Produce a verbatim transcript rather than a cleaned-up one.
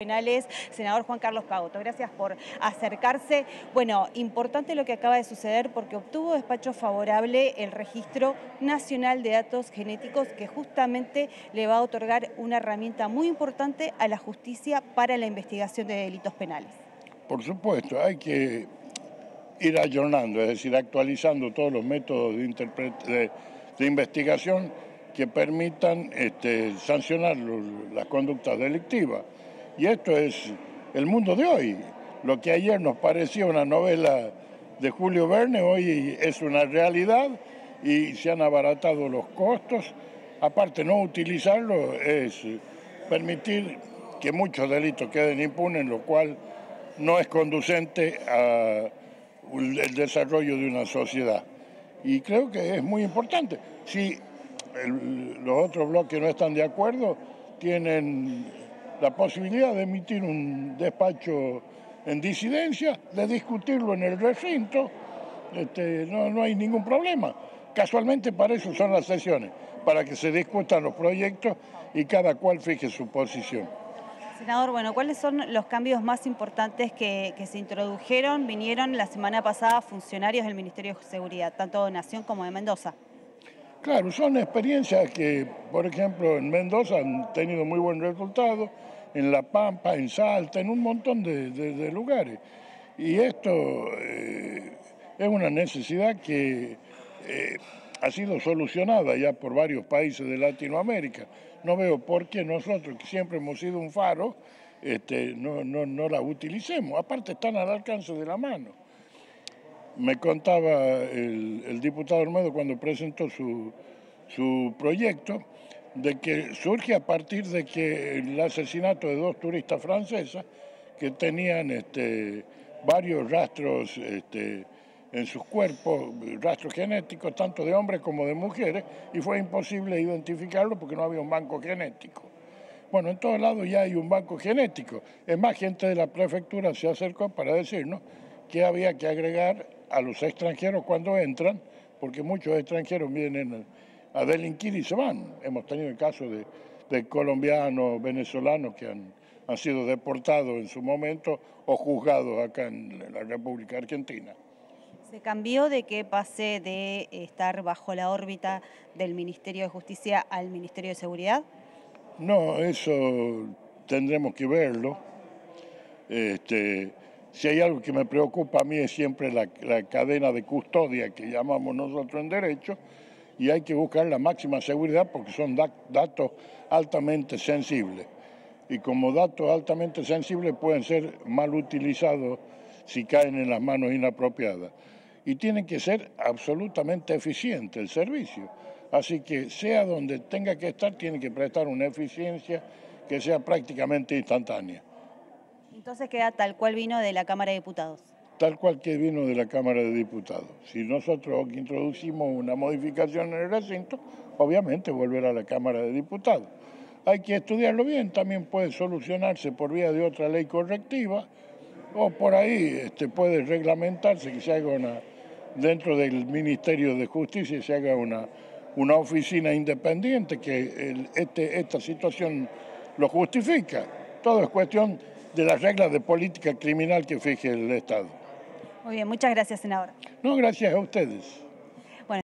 penales. Senador Juan Carlos Cagoto, gracias por acercarse. Bueno, importante lo que acaba de suceder porque obtuvo despacho favorable el Registro Nacional de Datos Genéticos, que justamente le va a otorgar una herramienta muy importante a la justicia para la investigación de delitos penales. Por supuesto, hay que ir ayornando, es decir, actualizando todos los métodos de, de, de investigación que permitan este, sancionar los, las conductas delictivas. Y esto es el mundo de hoy. Lo que ayer nos parecía una novela de Julio Verne, hoy es una realidad y se han abaratado los costos. Aparte, no utilizarlo es permitir que muchos delitos queden impunes, lo cual no es conducente al desarrollo de una sociedad. Y creo que es muy importante. Si el, los otros bloques no están de acuerdo, tienen la posibilidad de emitir un despacho en disidencia, de discutirlo en el recinto, este, no, no hay ningún problema. Casualmente para eso son las sesiones, para que se discutan los proyectos y cada cual fije su posición. Senador, bueno, ¿cuáles son los cambios más importantes que, que se introdujeron? Vinieron la semana pasada funcionarios del Ministerio de Seguridad, tanto de Nación como de Mendoza. Claro, son experiencias que, por ejemplo, en Mendoza han tenido muy buen resultado, en La Pampa, en Salta, en un montón de, de, de lugares. Y esto eh, es una necesidad que eh, ha sido solucionada ya por varios países de Latinoamérica. No veo por qué nosotros, que siempre hemos sido un faro, este, no, no, no la utilicemos. Aparte están al alcance de la mano. Me contaba el, el diputado Olmedo cuando presentó su, su proyecto de que surge a partir de que el asesinato de dos turistas francesas que tenían este, varios rastros este, en sus cuerpos, rastros genéticos, tanto de hombres como de mujeres, y fue imposible identificarlo porque no había un banco genético. Bueno, en todos lados ya hay un banco genético. Es más, gente de la prefectura se acercó para decirnos que había que agregar a los extranjeros cuando entran, porque muchos extranjeros vienen a delinquir y se van. Hemos tenido el caso de, de colombianos, venezolanos que han, han sido deportados en su momento o juzgados acá en la República Argentina. ¿Se cambió de que pase de estar bajo la órbita del Ministerio de Justicia al Ministerio de Seguridad? No, eso tendremos que verlo. Este, si hay algo que me preocupa a mí es siempre la, la cadena de custodia que llamamos nosotros en derecho, y hay que buscar la máxima seguridad porque son da datos altamente sensibles. Y como datos altamente sensibles pueden ser mal utilizados si caen en las manos inapropiadas. Y tiene que ser absolutamente eficiente el servicio. Así que sea donde tenga que estar, tiene que prestar una eficiencia que sea prácticamente instantánea. Entonces queda tal cual vino de la Cámara de Diputados. Tal cual que vino de la Cámara de Diputados. Si nosotros introducimos una modificación en el recinto, obviamente volverá a la Cámara de Diputados. Hay que estudiarlo bien, también puede solucionarse por vía de otra ley correctiva, o por ahí este, puede reglamentarse que se haga una, dentro del Ministerio de Justicia, se haga una, una oficina independiente que el, este, esta situación lo justifica. Todo es cuestión de las reglas de política criminal que fije el Estado. Muy bien, muchas gracias, senador. No, gracias a ustedes.